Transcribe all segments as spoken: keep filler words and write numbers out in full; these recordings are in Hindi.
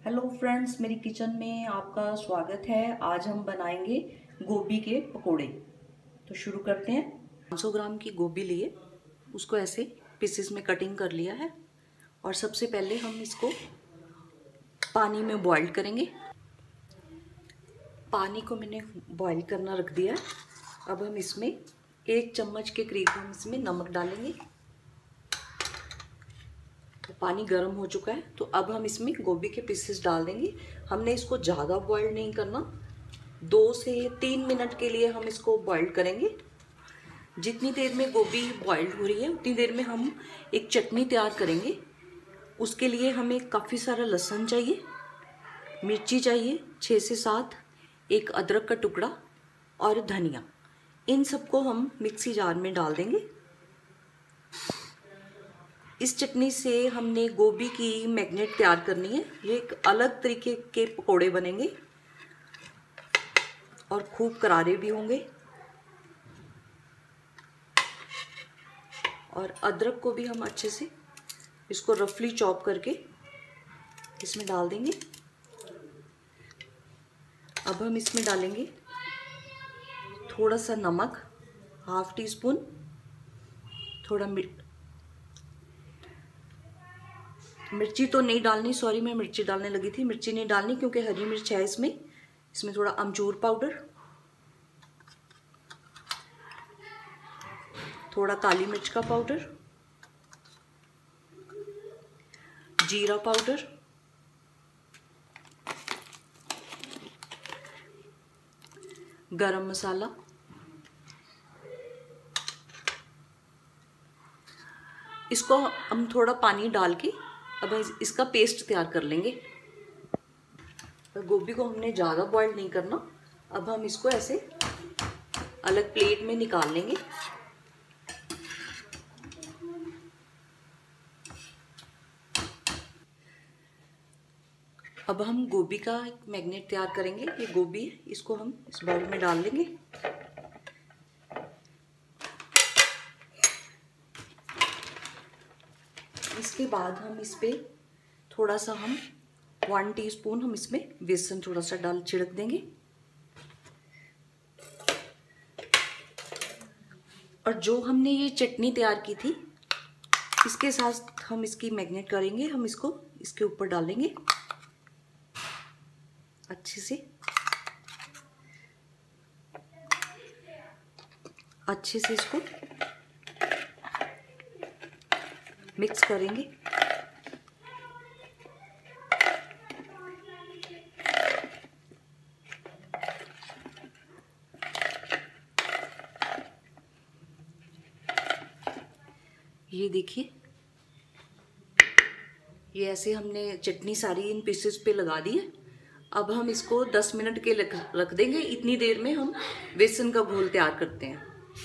हेलो फ्रेंड्स, मेरी किचन में आपका स्वागत है। आज हम बनाएंगे गोभी के पकोड़े। तो शुरू करते हैं। पाँच सौ ग्राम की गोभी लिए, उसको ऐसे पीसेस में कटिंग कर लिया है और सबसे पहले हम इसको पानी में बॉईल करेंगे। पानी को मैंने बॉईल करना रख दिया है। अब हम इसमें एक चम्मच के करीब हम इसमें नमक डालेंगे। तो पानी गर्म हो चुका है, तो अब हम इसमें गोभी के पीसेस डाल देंगे। हमने इसको ज़्यादा बॉईल नहीं करना, दो से तीन मिनट के लिए हम इसको बॉईल करेंगे। जितनी देर में गोभी बॉइल्ड हो रही है उतनी देर में हम एक चटनी तैयार करेंगे। उसके लिए हमें काफ़ी सारा लहसुन चाहिए, मिर्ची चाहिए छः से सात, एक अदरक का टुकड़ा और धनिया। इन सबको हम मिक्सी जार में डाल देंगे। इस चटनी से हमने गोभी की मैग्नेट तैयार करनी है। ये एक अलग तरीके के पकोड़े बनेंगे और खूब करारे भी होंगे। और अदरक को भी हम अच्छे से इसको रफली चॉप करके इसमें डाल देंगे। अब हम इसमें डालेंगे थोड़ा सा नमक, हाफ टी स्पून, थोड़ा मिर्च मिर्ची तो नहीं डालनी, सॉरी मैं मिर्ची डालने लगी थी। मिर्ची नहीं डालनी क्योंकि हरी मिर्च है इसमें। इसमें थोड़ा अमचूर पाउडर, थोड़ा काली मिर्च का पाउडर, जीरा पाउडर, गरम मसाला, इसको हम थोड़ा पानी डाल के अब इसका पेस्ट तैयार कर लेंगे। तो गोभी को हमने ज़्यादा बॉईल नहीं करना। अब हम इसको ऐसे अलग प्लेट में निकाल लेंगे। अब हम गोभी का एक मैग्नेट तैयार करेंगे। ये गोभी है, इसको हम इस बाउल में डाल लेंगे। इसके बाद हम इस पे थोड़ा सा हम वन टीस्पून हम इसमें बेसन थोड़ा सा डाल छिड़क देंगे। और जो हमने ये चटनी तैयार की थी इसके साथ हम इसकी मैग्नेट करेंगे। हम इसको इसके ऊपर डालेंगे अच्छे से अच्छे से इसको मिक्स करेंगे। ये देखिए, ये ऐसे हमने चटनी सारी इन पीसेस पे लगा दी है। अब हम इसको दस मिनट के रख देंगे। इतनी देर में हम बेसन का घोल तैयार करते हैं।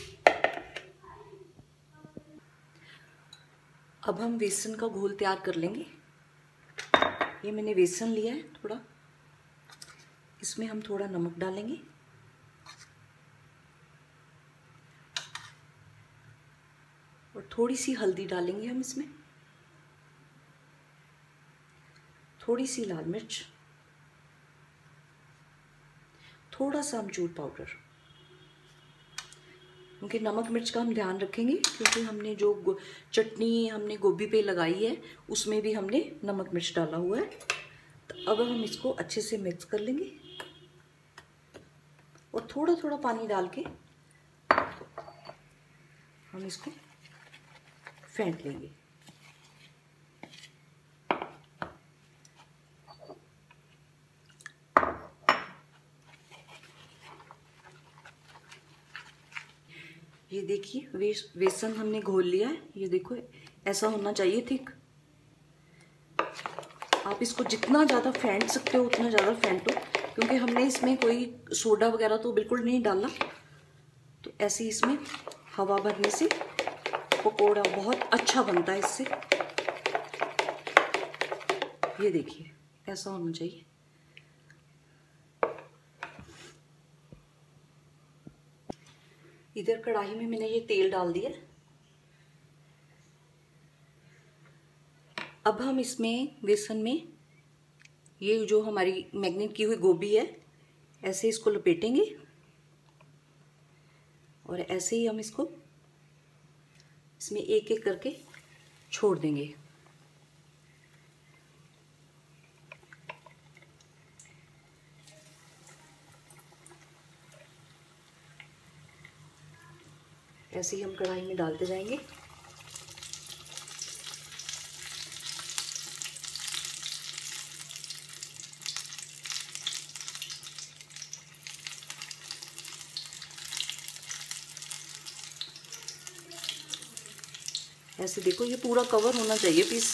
अब हम बेसन का घोल तैयार कर लेंगे। ये मैंने बेसन लिया है थोड़ा, इसमें हम थोड़ा नमक डालेंगे और थोड़ी सी हल्दी डालेंगे हम इसमें, थोड़ी सी लाल मिर्च, थोड़ा सा अमचूर पाउडर। क्योंकि नमक मिर्च का हम ध्यान रखेंगे क्योंकि हमने जो चटनी हमने गोभी पे लगाई है उसमें भी हमने नमक मिर्च डाला हुआ है। तो अब हम इसको अच्छे से मिक्स कर लेंगे और थोड़ा थोड़ा पानी डाल के हम इसको फेंट लेंगे। ये देखिए, बेसन हमने घोल लिया है। ये देखो, ऐसा होना चाहिए थिक। आप इसको जितना ज़्यादा फेंट सकते हो उतना ज़्यादा फेंटो, क्योंकि हमने इसमें कोई सोडा वगैरह तो बिल्कुल नहीं डाला। तो ऐसे इसमें हवा भरने से पकोड़ा बहुत अच्छा बनता है इससे। ये देखिए, ऐसा होना चाहिए। इधर कढ़ाई में मैंने ये तेल डाल दिया। अब हम इसमें बेसन में ये जो हमारी मैग्नेट की हुई गोभी है, ऐसे इसको लपेटेंगे और ऐसे ही हम इसको इसमें एक एक करके छोड़ देंगे। ऐसे ही हम कढ़ाई में डालते जाएंगे। ऐसे देखो ये पूरा कवर होना चाहिए पीस।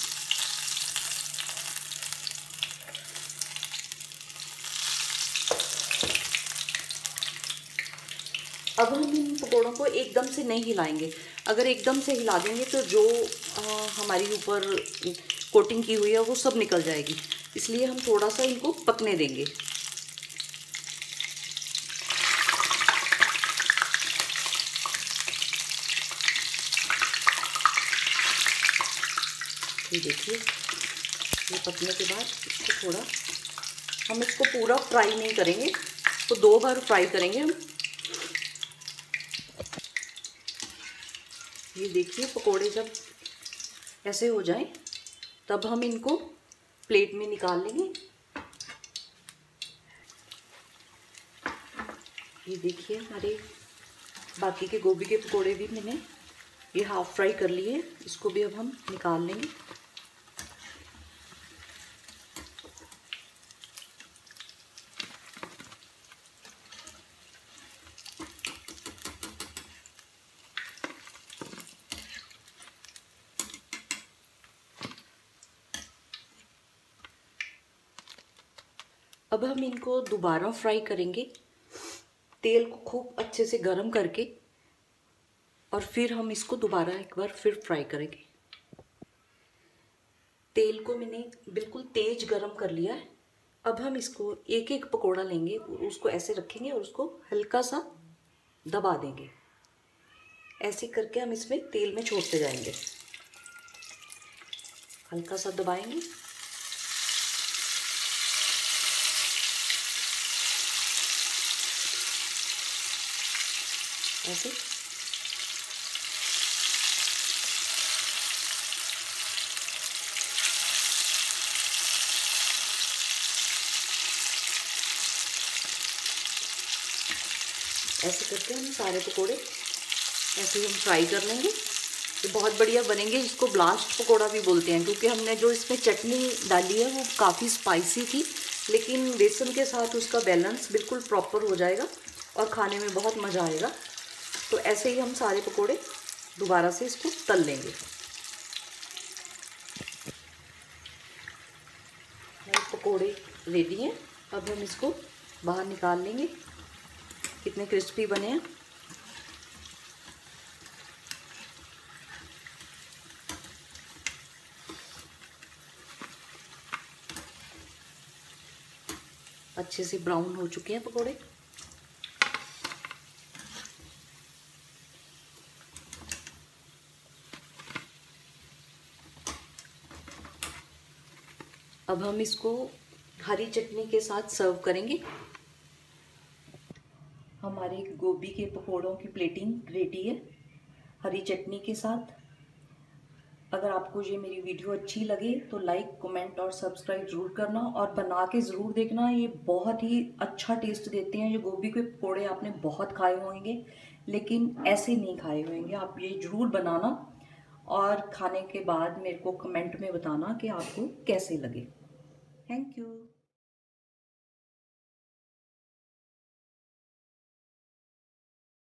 अब हम इन पकौड़ों को एकदम से नहीं हिलाएंगे। अगर एकदम से हिला देंगे तो जो आ, हमारी ऊपर कोटिंग की हुई है वो सब निकल जाएगी, इसलिए हम थोड़ा सा इनको पकने देंगे। ये देखिए, ये पकने के बाद इसको थोड़ा, हम इसको पूरा फ्राई नहीं करेंगे, तो दो बार फ्राई करेंगे हम। ये देखिए पकोड़े जब ऐसे हो जाएं तब हम इनको प्लेट में निकाल लेंगे। ये देखिए हमारे बाकी के गोभी के पकोड़े भी मैंने ये हाफ फ्राई कर लिए, इसको भी अब हम निकाल लेंगे। अब हम इनको दोबारा फ्राई करेंगे, तेल को खूब अच्छे से गरम करके, और फिर हम इसको दोबारा एक बार फिर फ्राई करेंगे। तेल को मैंने बिल्कुल तेज गरम कर लिया है। अब हम इसको एक एक पकोड़ा लेंगे, उसको ऐसे रखेंगे और उसको हल्का सा दबा देंगे। ऐसे करके हम इसमें तेल में छोड़ते जाएंगे, हल्का सा दबाएंगे। ऐसे ऐसे करके हम सारे पकोड़े ऐसे हम फ्राई कर लेंगे। ये बहुत बढ़िया बनेंगे, इसको ब्लास्ट पकोड़ा भी बोलते हैं, क्योंकि हमने जो इसमें चटनी डाली है वो काफ़ी स्पाइसी थी, लेकिन बेसन के साथ उसका बैलेंस बिल्कुल प्रॉपर हो जाएगा और खाने में बहुत मज़ा आएगा। तो ऐसे ही हम सारे पकोड़े दोबारा से इसको तल लेंगे। पकोड़े रेडी हैं, अब हम इसको बाहर निकाल लेंगे। कितने क्रिस्पी बने हैं। अच्छे से ब्राउन हो चुके हैं पकोड़े। अब हम इसको हरी चटनी के साथ सर्व करेंगे। हमारे गोभी के पकोड़ों की प्लेटिंग रेडी है हरी चटनी के साथ। अगर आपको ये मेरी वीडियो अच्छी लगे तो लाइक, कमेंट और सब्सक्राइब ज़रूर करना, और बना के ज़रूर देखना। ये बहुत ही अच्छा टेस्ट देते हैं। ये गोभी के पकोड़े आपने बहुत खाए होंगे, लेकिन ऐसे नहीं खाए होंगे। आप ये ज़रूर बनाना और खाने के बाद मेरे को कमेंट में बताना कि आपको कैसे लगे। Thank you.